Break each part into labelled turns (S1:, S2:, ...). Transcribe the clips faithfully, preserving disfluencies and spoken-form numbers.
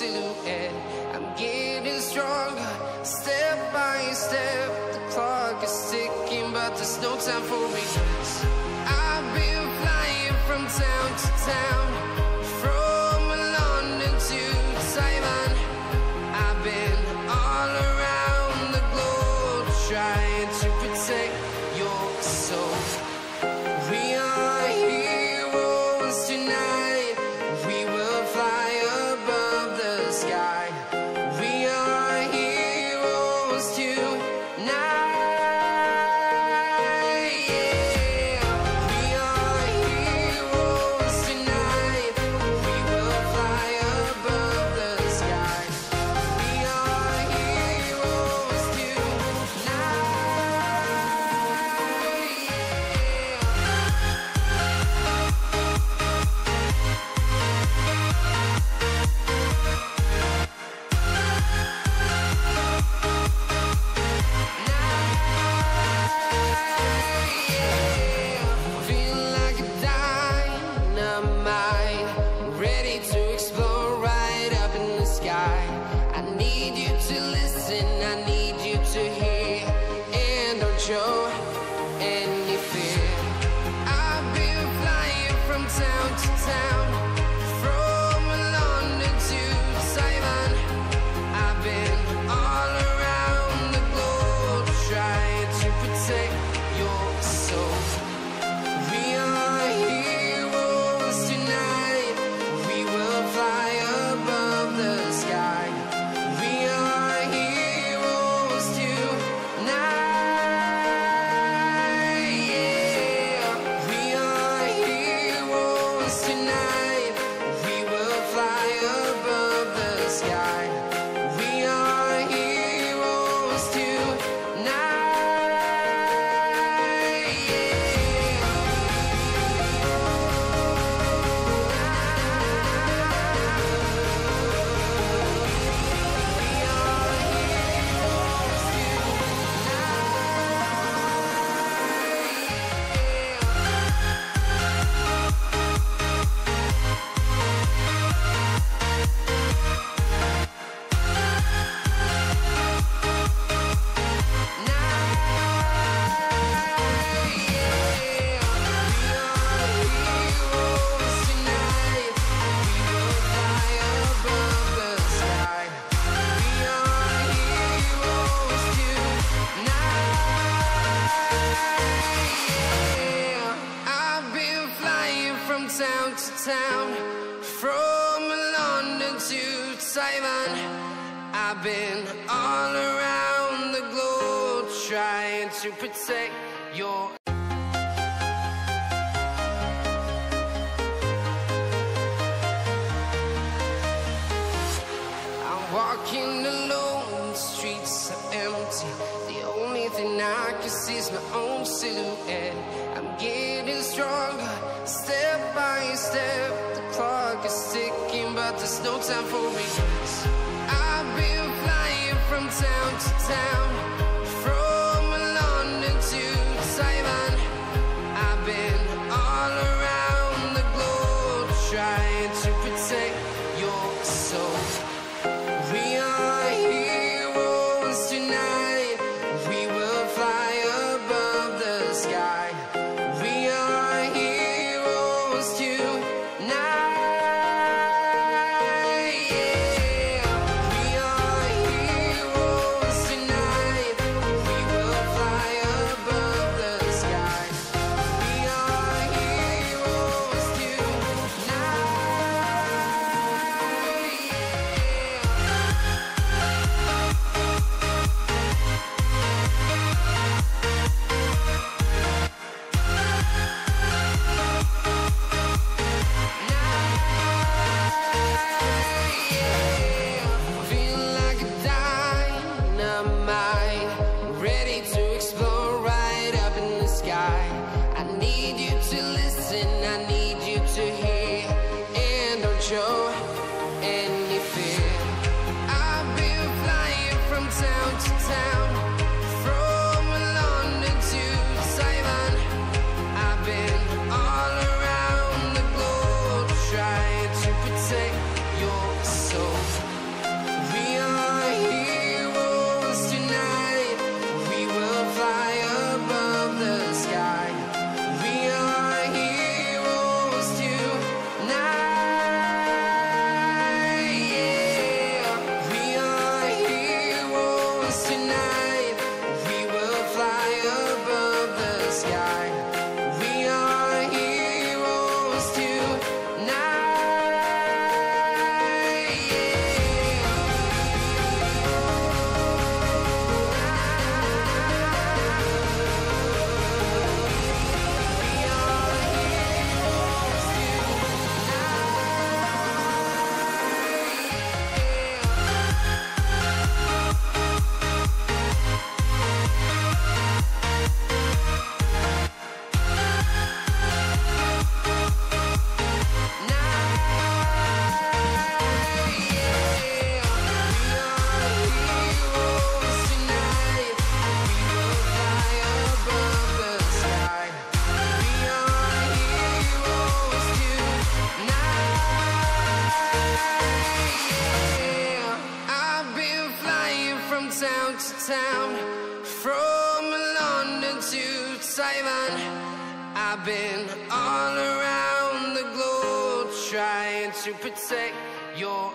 S1: silhouette. I'm getting stronger, step by step. The clock is ticking, but there's no time for regrets. I've been flying from town to town, from London to Taiwan. I've been all around the globe, trying to protect your soul. We are heroes tonight. We will fly above the sky. We are heroes tonight. Show any fear. I've been flying from town to town, from London to Taiwan. I've been all around the globe, trying to protect your soul. We are heroes tonight. We will fly above the sky. We are heroes tonight. Town to town, from London to Taiwan. I've been all around the globe, trying to protect your. I'm walking alone, the streets are empty. The only thing I can see is my own silhouette. I'm getting stronger, step by step. The clock is ticking, but there's no time for regrets. I've been flying from town to town, from London to Taiwan. I've been all around the globe, trying to protect your soul. We are heroes tonight. We will fly above the sky. We are heroes tonight. Yeah. town to town, from London to Taiwan. I've been all around the globe trying to protect your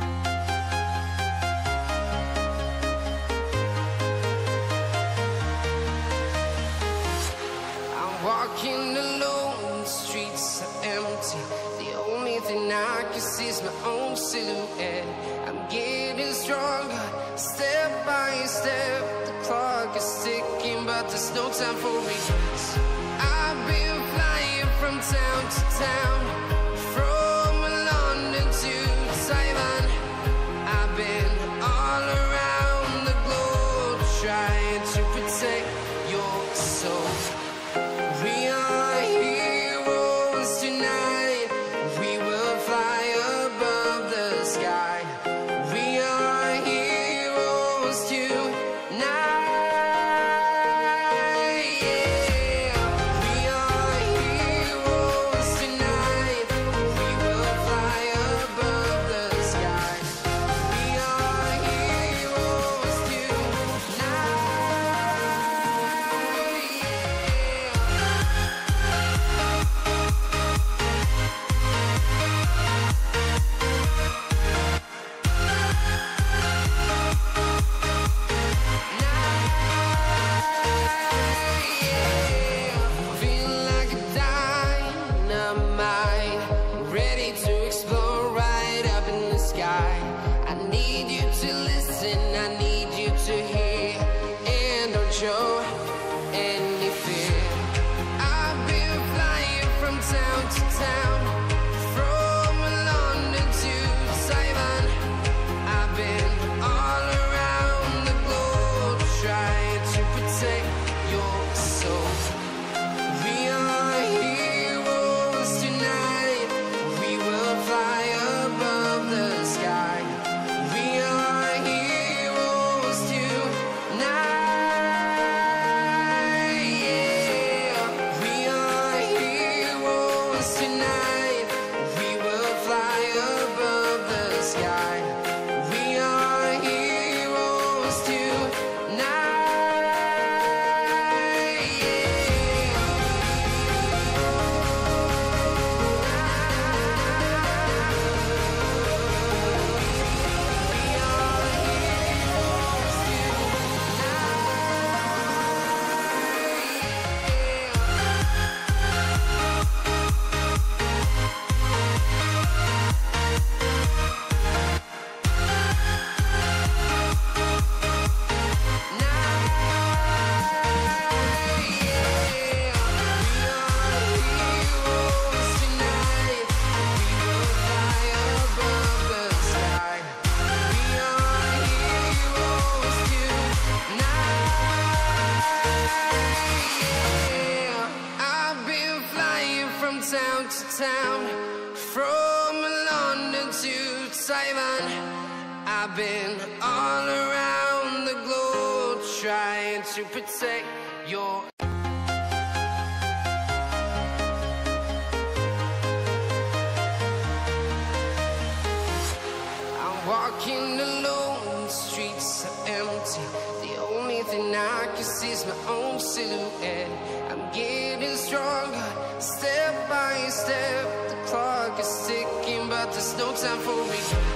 S1: walking alone, the streets are empty. The only thing I can see is my own silhouette. I'm getting stronger, step by step. The clock is ticking, but there's no time for regrets. I've been flying from town to town, from London to Taiwan. I've been all around the globe trying to protect your soul. We are heroes tonight. We will fly above the sky. We are heroes tonight. Yeah. We are heroes tonight. We will fly above the sky. We are heroes tonight. Show any fear. I've been flying from town to town, from London to Taiwan. I've been all around the globe trying to protect your soul. We are heroes tonight. We will fly above the sky. We are heroes tonight. Town to town, from London to Taiwan. I've been all around the globe trying to protect your I'm walking alone, the streets are empty. The only thing I can see is my own silhouette. I'm getting stronger, step by step. The clock is ticking, but there's no time for me.